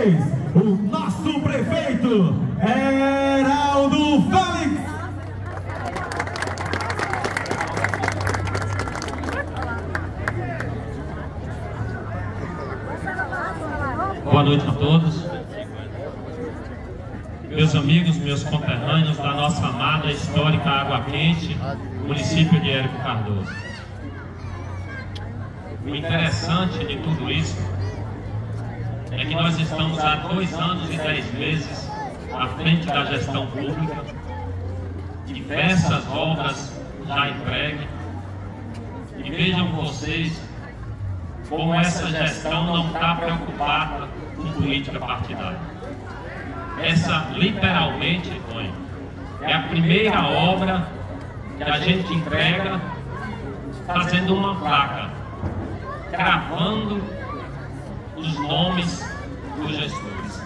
vocês, o nosso prefeito, Heraldo Félix. Boa noite a todos, meus amigos, meus conterrâneos da nossa amada histórica Água Quente, município de Érico Cardoso. O interessante de tudo isso é que nós estamos há 2 anos e 10 meses à frente da gestão pública, diversas obras já entregues, e vejam vocês como essa gestão não está preocupada com política partidária. Essa, literalmente, Tony, é a primeira obra que a gente entrega fazendo uma placa, gravando os nomes dos gestores.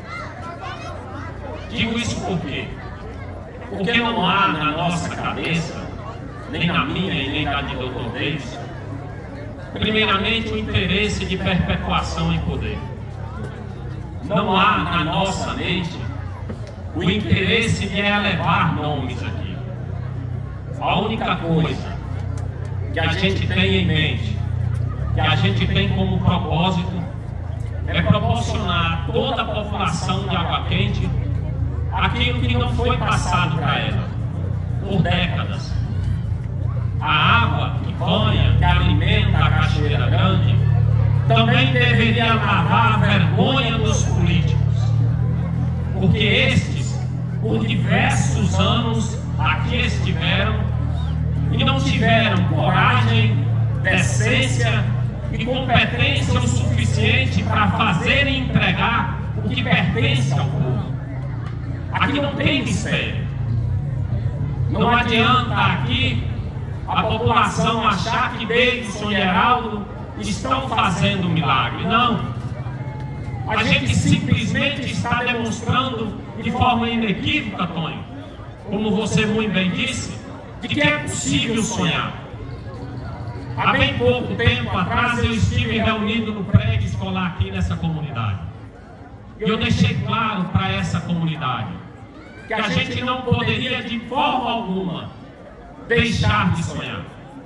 Digo isso por quê? Porque não há na nossa cabeça, nem na minha e nem na de Dr. Davis, primeiramente o interesse de perpetuação em poder. Não há na nossa mente o interesse de elevar nomes aqui. A única coisa que a gente tem em mente, que a gente tem como propósito, é proporcionar a toda a população de Água Quente aquilo que não foi passado para ela por décadas. A água que banha, que alimenta a Cachoeira Grande, também deveria lavar a vergonha dos políticos, porque estes, por diversos anos, aqui estiveram e não tiveram coragem, decência e competência o suficiente para fazer e entregar o que pertence ao povo. Aqui não tem mistério. Não adianta aqui a população achar que Davidson e Heraldo estão fazendo um milagre. Não. A gente simplesmente está demonstrando de forma inequívoca, Tony, como você muito bem disse, de que é possível sonhar. Há bem pouco tempo atrás eu estive reunido no prédio escolar aqui nessa comunidade. E eu deixei claro para essa comunidade que a gente não poderia de forma alguma deixar de sonhar.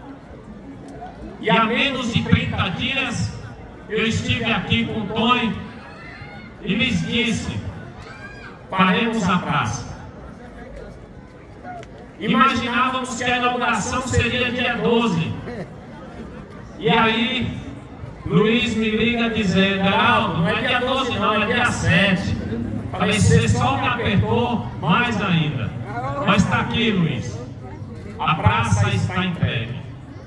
E há menos de 30 dias eu estive aqui com o Tony e lhes disse: faremos a praça. Imaginávamos que a inauguração seria dia 12. E aí Luiz me liga dizendo: Heraldo, não é dia 12 não, é dia 7. Falei: você só me apertou mais ainda. Mas está aqui, Luiz. A praça está entregue.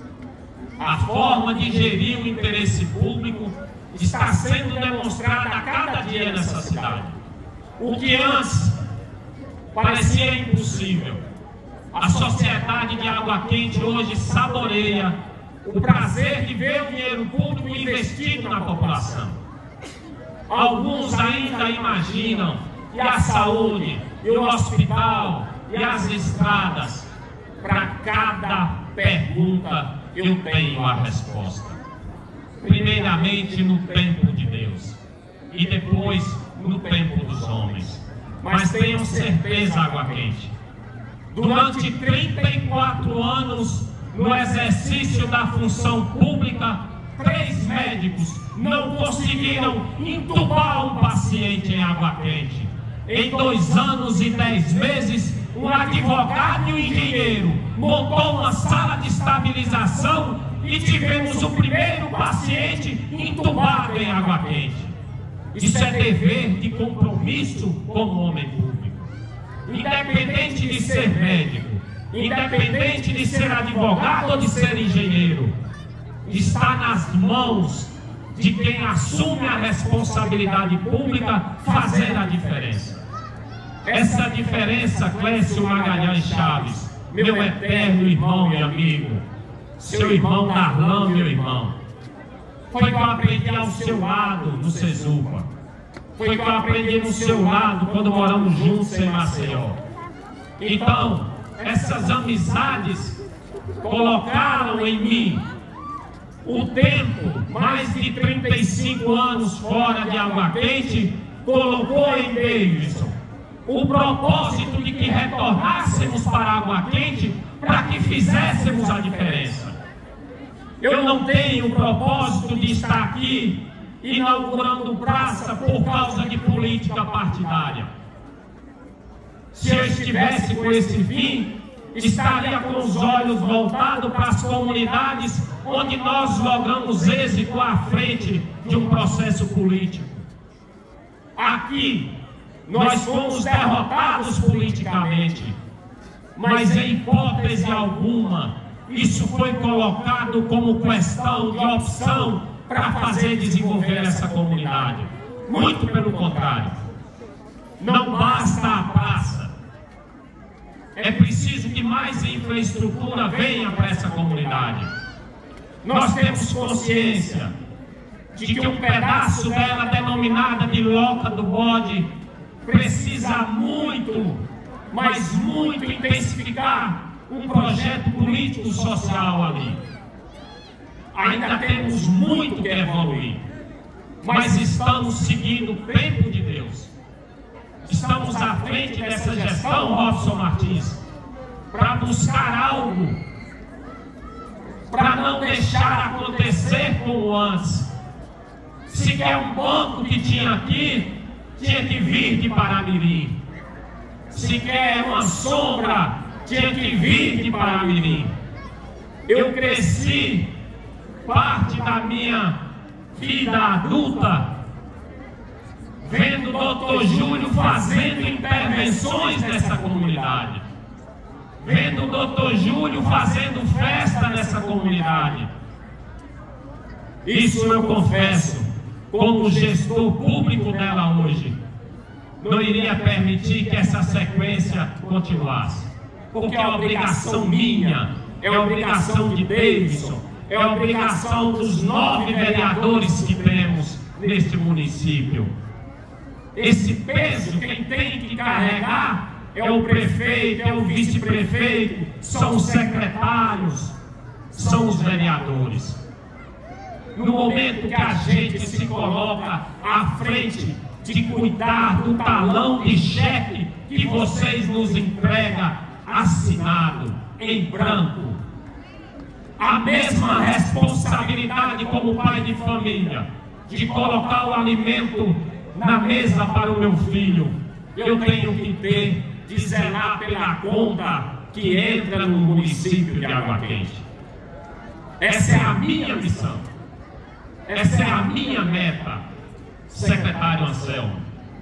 A forma de gerir o interesse público está sendo demonstrada a cada dia nessa cidade. O que antes parecia impossível, a sociedade de Água Quente hoje saboreia o prazer de ver o dinheiro público investido na população. Alguns ainda imaginam que a saúde, e o hospital, e as estradas, para cada pergunta eu tenho a resposta. Primeiramente no tempo de Deus e depois no tempo dos homens. Mas tenham certeza, Água Quente, durante 34 anos no exercício da função pública, 3 médicos não conseguiram entubar um paciente em Água Quente. Em 2 anos e 10 meses, um advogado e um engenheiro montou uma sala de estabilização e tivemos o primeiro paciente entubado em Água Quente. Isso é dever de compromisso como homem público. Independente de ser médico, independente de ser advogado ou de ser engenheiro, está nas mãos de quem assume a responsabilidade pública fazer a diferença. Essa diferença, Clécio Magalhães Chaves, meu eterno irmão e amigo, seu irmão Darlan, meu irmão, foi que eu aprendi ao seu lado no Cesupa, foi que eu aprendi no seu lado quando moramos juntos em Maceió. Então, essas amizades colocaram em mim o tempo, mais de 35 anos fora de Água Quente, colocou em Davidson o propósito de que retornássemos para a Água Quente para que fizéssemos a diferença. Eu não tenho o propósito de estar aqui inaugurando praça por causa de política partidária. Se eu estivesse com esse fim, estaria com os olhos voltados para as comunidades onde nós logramos êxito à frente de um processo político. Aqui, nós fomos derrotados politicamente, mas em hipótese alguma, isso foi colocado como questão de opção para fazer desenvolver essa comunidade. Muito pelo contrário. Não basta a praça. É preciso que mais infraestrutura venha para essa comunidade. Nós temos consciência de que um pedaço dela, denominada de Loca do Bode, precisa muito, mas muito intensificar um projeto político-social ali. Ainda temos muito que evoluir, mas estamos seguindo o tempo de Deus. Estamos à frente dessa gestão, Robson Martins, para buscar algo, para não deixar acontecer como antes. Se quer um banco que tinha aqui, tinha que vir de Paramirim. Se quer uma sombra, tinha que vir de Paramirim. Eu cresci parte da minha vida adulta vendo o doutor Júlio fazendo intervenções nessa comunidade, vendo o doutor Júlio fazendo festa nessa comunidade. Isso eu confesso, como gestor público dela hoje, não iria permitir que essa sequência continuasse, porque é obrigação minha, é obrigação de Davidson, é obrigação dos 9 vereadores que temos neste município. Esse peso quem tem que carregar é o prefeito, é o vice-prefeito, são os secretários, são os vereadores. No momento que a gente se coloca à frente de cuidar do talão de cheque que vocês nos entregam assinado em branco, a mesma responsabilidade como pai de família de colocar o alimento na mesa para o meu filho, eu tenho que ter de zelar pela conta que entra no município de Água Quente. Essa é a minha missão, essa é a minha meta, secretário Anselmo.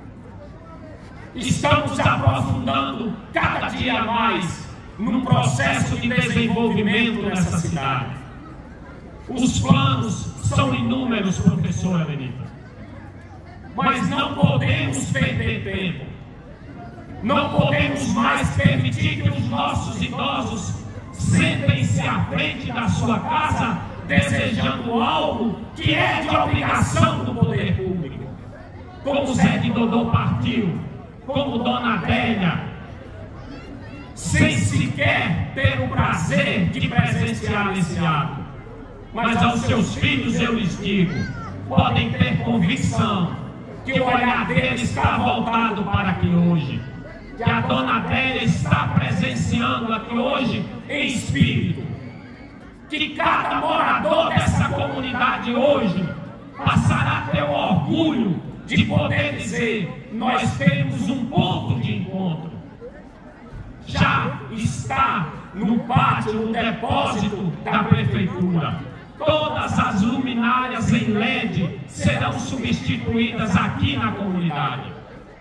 Estamos aprofundando cada dia mais num processo de desenvolvimento nessa cidade. Os planos são inúmeros, professora Benita. Mas não podemos perder tempo. Não podemos mais permitir que os nossos idosos sentem-se à frente da sua casa desejando algo que é de obrigação do poder público. Como Zé de Dodô partiu, como Dona Adélia, sem sequer ter o prazer de presenciar esse ato. Mas aos seus filhos eu lhes digo, podem ter convicção que o olhar dele está voltado para aqui hoje, que a Dona Adélia está presenciando aqui hoje em espírito, que cada morador dessa comunidade hoje passará a ter o orgulho de poder dizer, nós temos um ponto de encontro. Já está no pátio, no depósito da prefeitura. Todas as luminárias em LED serão substituídas aqui na comunidade.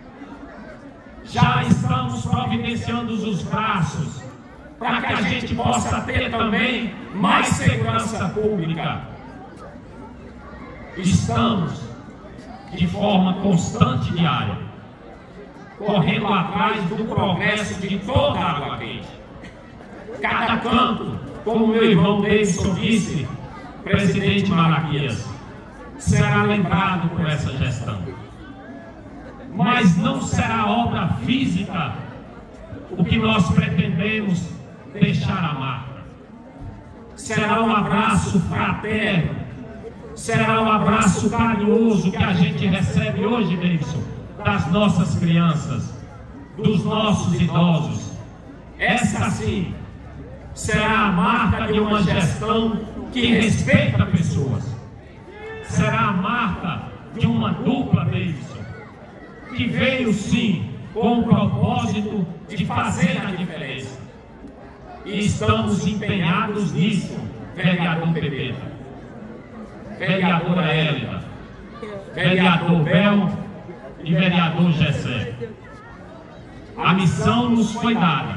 Já estamos providenciando os braços para que a gente possa ter também mais segurança pública. Estamos de forma constante, diária, correndo atrás do progresso de toda a Água Quente. Cada canto, como meu irmão Davidson disse, presidente Malaquias, será lembrado por essa gestão. Mas não será obra física o que nós pretendemos deixar a marca. Será um abraço fraterno, será um abraço carinhoso que a gente recebe hoje, Davidson, das nossas crianças, dos nossos idosos. Essa sim será a marca de uma gestão que respeita pessoas. Será a marca de uma dupla Davidson, que veio sim com o propósito de fazer a diferença. E estamos empenhados nisso, vereador Pepeta, vereadora Hélida, vereador Bel e vereador Gessé. A missão nos foi dada.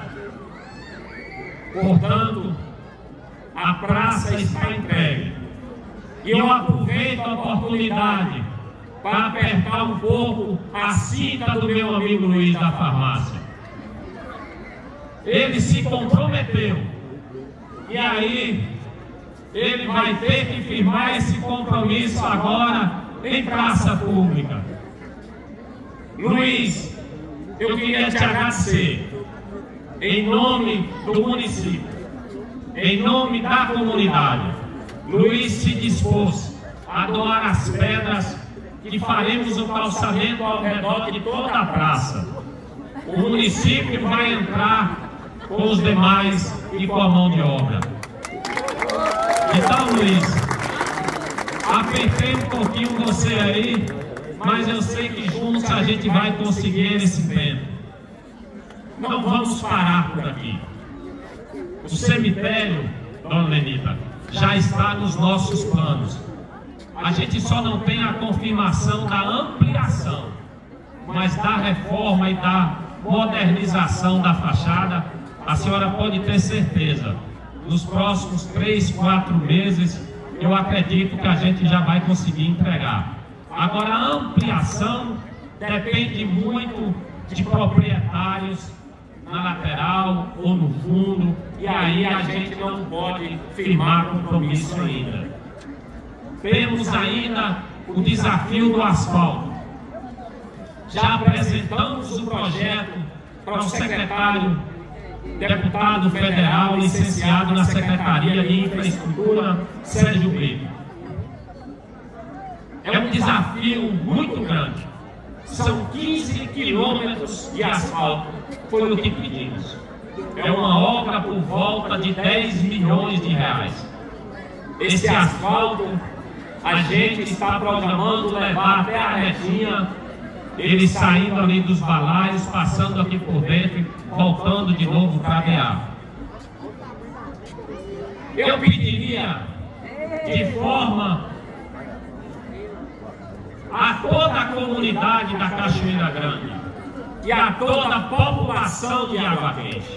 Portanto, a praça está entregue. E eu aproveito a oportunidade para apertar um pouco a cinta do meu amigo Luiz da farmácia. Ele se comprometeu. E aí, ele vai ter que firmar esse compromisso agora em praça pública. Luiz, eu queria te agradecer, em nome do município, em nome da comunidade. Luiz se dispôs a doar as pedras que faremos o calçamento ao redor de toda a praça. O município vai entrar com os demais e com a mão de obra. Então, Luiz, apertei um pouquinho você aí, mas eu sei que juntos a gente vai conseguir esse empenho. Não vamos parar por aqui. O cemitério, dona Lenita, já está nos nossos planos. A gente só não tem a confirmação da ampliação, mas da reforma e da modernização da fachada, a senhora pode ter certeza. Nos próximos 3, 4 meses, eu acredito que a gente já vai conseguir entregar. Agora, a ampliação depende muito de proprietários na lateral ou no fundo, e aí a gente não pode firmar compromisso ainda. Temos ainda o desafio do asfalto. Já apresentamos o projeto para o secretário, deputado federal, licenciado na Secretaria de Infraestrutura, Sérgio Brito. É um desafio muito grande. São 15 quilômetros de asfalto, foi o que pedimos. É uma obra por volta de 10 milhões de reais. Esse asfalto a gente está programando levar até a retinha, ele saindo ali dos balaios, passando aqui por dentro, voltando de novo para a BA. Eu pediria de forma a toda a comunidade da Cachoeira Grande e a toda a população de Água Quente: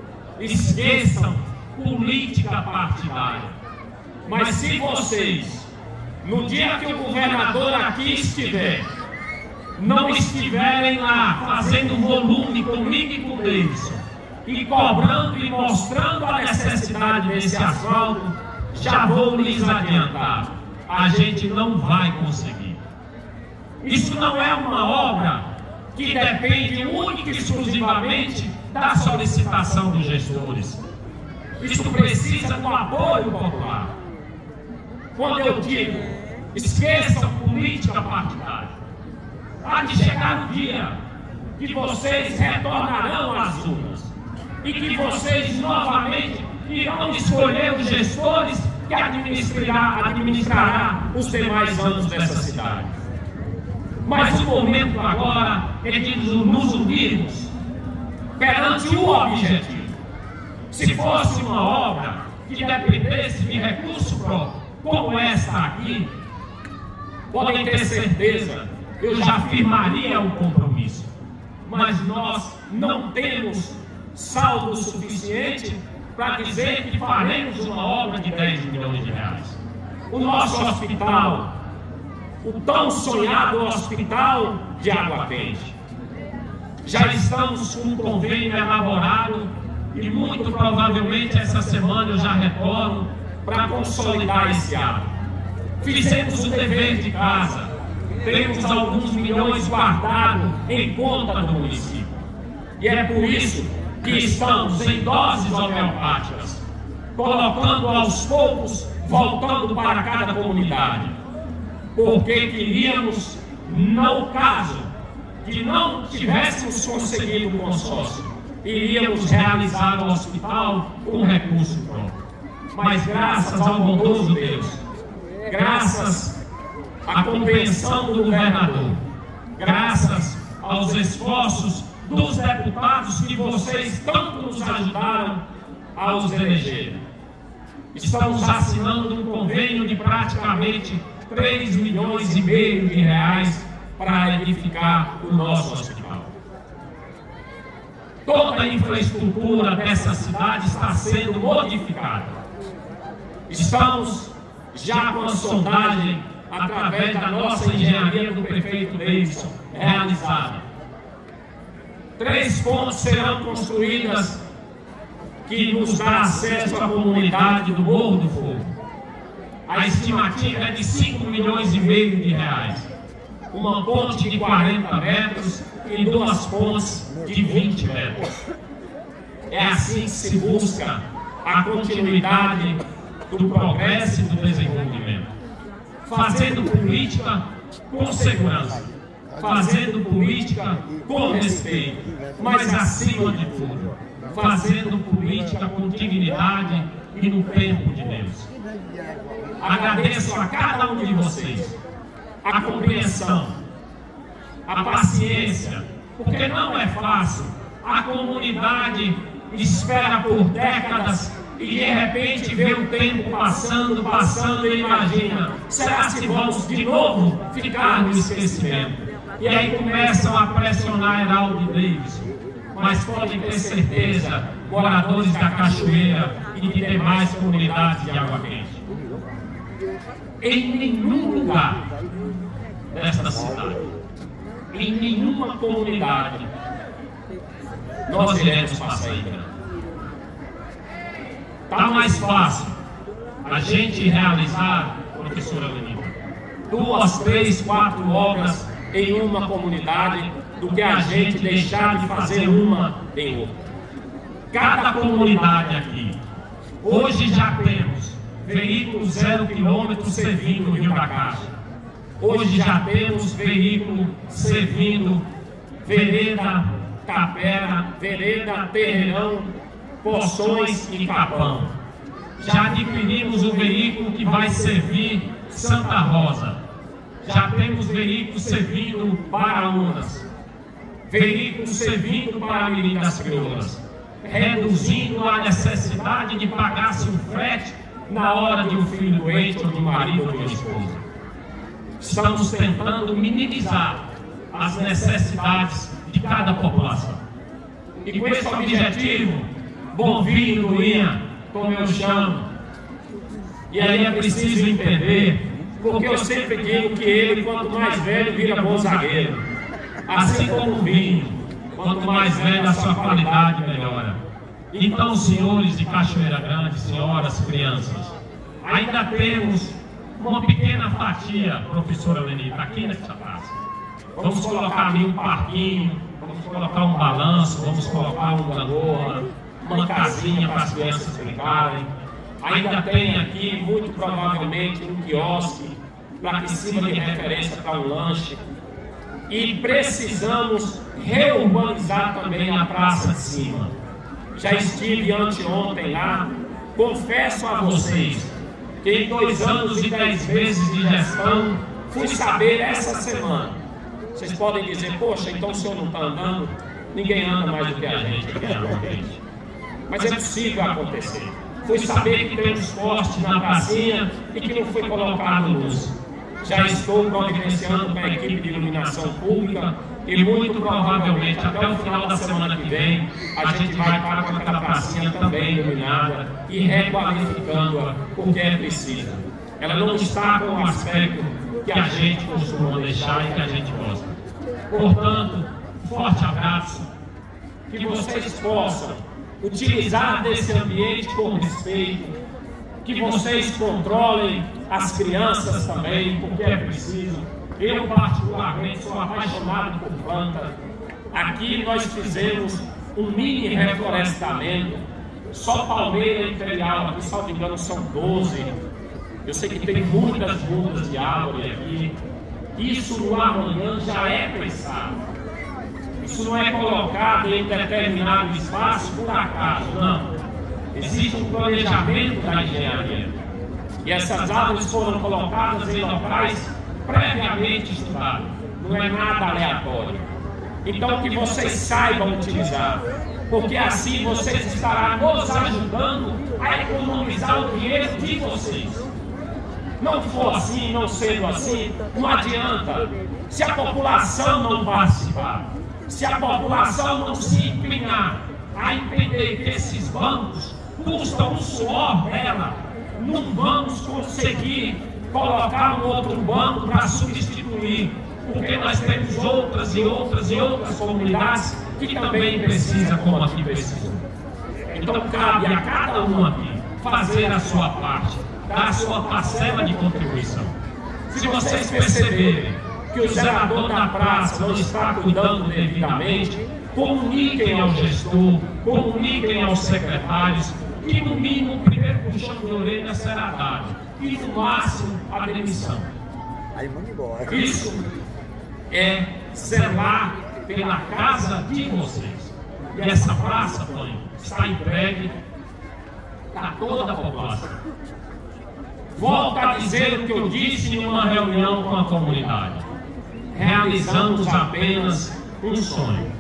esqueçam política partidária. Mas se vocês, no dia que o governador aqui estiver, não estiverem lá fazendo volume comigo e com o Davidson, e cobrando e mostrando a necessidade desse asfalto, já vou lhes adiantar, a gente não vai conseguir. Isso não é uma obra que depende única e exclusivamente da solicitação dos gestores. Isso precisa do apoio popular. Quando eu digo, esqueçam política partidária, há de chegar o dia que vocês retornarão às urnas e que vocês novamente irão escolher os gestores que administrará os demais anos dessa cidade. Mas o momento agora é de nos unirmos perante o objetivo. Se fosse uma obra que dependesse de recurso próprio, como esta aqui, podem ter certeza, eu já firmaria o compromisso. Mas nós não temos saldo suficiente para dizer que faremos uma obra de 10 milhões de reais. O nosso hospital, o tão sonhado hospital de Água Quente, já estamos com um convênio elaborado e muito provavelmente essa semana eu já retorno para consolidar esse ato. Fizemos o dever de casa, temos alguns milhões guardados em conta do município. E é por isso que estamos em doses homeopáticas, colocando aos poucos, voltando para cada comunidade. Porque queríamos, no caso, que não tivéssemos conseguido o consórcio, iríamos realizar o hospital com recurso próprio. Mas graças ao bondoso Deus, graças à compreensão do governador, graças aos esforços dos deputados que vocês tanto nos ajudaram a os eleger, estamos assinando um convênio de praticamente 3,5 milhões de reais para edificar o nosso hospital. Toda a infraestrutura dessa cidade está sendo modificada. Estamos já com a sondagem, através da nossa engenharia do prefeito Davidson, realizada. 3 pontes serão construídas que nos dá acesso à comunidade do Morro do Fogo. A estimativa é de 5,5 milhões de reais. Uma ponte de 40 metros e 2 pontes de 20 metros. É assim que se busca a continuidade do progresso e do desenvolvimento. Fazendo política com segurança, fazendo política com respeito, mas acima de tudo, fazendo política com dignidade e no tempo de Deus. Agradeço a cada um de vocês a compreensão, a paciência, porque não é fácil. A comunidade espera por décadas e de repente vê o tempo passando e imagina, será que vamos de novo ficar no esquecimento? E aí começam a pressionar Heraldo Davidson. Mas podem ter certeza, moradores da Cachoeira e de demais comunidades de Água Quente, em nenhum lugar desta cidade, em nenhuma comunidade, nós iremos passar em branco. Está mais fácil a gente realizar, professora Lenita, 2, 3, 4 obras em uma comunidade do que a gente deixar de fazer uma em outra. Cada comunidade aqui, hoje já temos veículo 0 km servindo o Rio da Caixa. Hoje já temos veículo servindo vereda Tapera, vereda Terreirão, Poções e Capão. Já adquirimos o veículo que vai servir Santa Rosa. Já temos veículos servindo Baraunas, veículos servindo para Mirim das Crioulas, reduzindo a necessidade de pagar-se um frete na hora de um filho doente, ou de um marido ou de uma esposa. Estamos tentando minimizar as necessidades de cada população. E com esse objetivo, bom vinho, Luinha, como eu chamo. E aí é preciso entender, porque eu sempre digo que ele, quanto mais velho, vira bom zagueiro. Assim como o vinho, quanto mais velho, a sua qualidade melhora. Então, senhores de Cachoeira Grande, senhoras, crianças, ainda temos uma pequena fatia, professora Lenita, aqui nessa praça. Vamos colocar ali um parquinho, vamos colocar um balanço, vamos colocar um gangorra, uma casinha para as crianças brincarem. Ainda tem aqui, muito provavelmente, um quiosque para que sirva de referência para um lanche. E precisamos reurbanizar também a Praça de Cima. Já estive anteontem lá. Confesso a vocês que em 2 anos e 10 meses de gestão, fui saber essa semana. Vocês podem dizer, poxa, então o senhor não está andando? Ninguém anda mais do que a gente aqui na frente. Mas é possível acontecer. Fui saber que temos postes na pracinha e que não foi colocado luz. Já estou providenciando com a equipe de iluminação pública e muito provavelmente até o final da semana que vem a gente vai estar com aquela pracinha também iluminada e requalificando-a porque é preciso. Ela não está com o aspecto que a gente costuma deixar e que a gente gosta. Portanto, forte abraço, que vocês possam utilizar desse ambiente com respeito, que vocês controlem as crianças também, porque é preciso. Eu, particularmente, sou apaixonado por planta. Aqui nós fizemos um mini reflorestamento, só palmeira imperial, aqui, salvo engano, são 12. Eu sei que tem muitas mudas de árvore aqui. Isso no amanhã já é pensado. recurso não é colocado em determinado espaço por acaso, não. Existe um planejamento da engenharia. E essas árvores foram colocadas em locais previamente estudados. Não é nada aleatório. Então que vocês saibam utilizar, porque assim vocês estarão nos ajudando a economizar o dinheiro de vocês. Não for assim, não sendo assim, não adianta. Se a população não participar, se a população não se empenhar a entender que esses bancos custam o suor dela, não vamos conseguir colocar um outro banco para substituir, porque nós temos outras e outras e outras comunidades que também precisam, como aqui precisam. Então cabe a cada um aqui fazer a sua parte, dar a sua parcela de contribuição. Se vocês perceberem que o zelador da praça não está cuidando devidamente, comuniquem ao gestor, comuniquem aos secretários, que no mínimo o primeiro puxão de orelha será dado, e no máximo a demissão. Isso é zelar pela casa de vocês. E essa praça, Tonho, está entregue a toda a população. Volto a dizer o que eu disse em uma reunião com a comunidade. Realizamos apenas um sonho.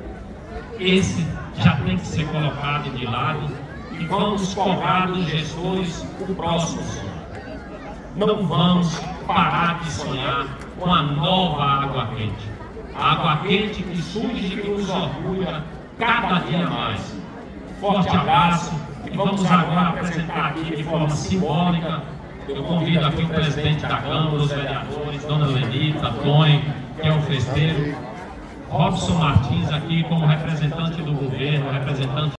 Esse já tem que ser colocado de lado e vamos cobrar dos gestores o próximo sonho. Não vamos parar de sonhar com a nova água quente. A água quente que surge e que nos orgulha cada dia mais. Forte abraço e vamos agora apresentar aqui de forma simbólica. Eu convido aqui o presidente da Câmara, os vereadores, Dona Lenita, Tonho, que é o festeiro, Robson Martins aqui como representante do governo, representante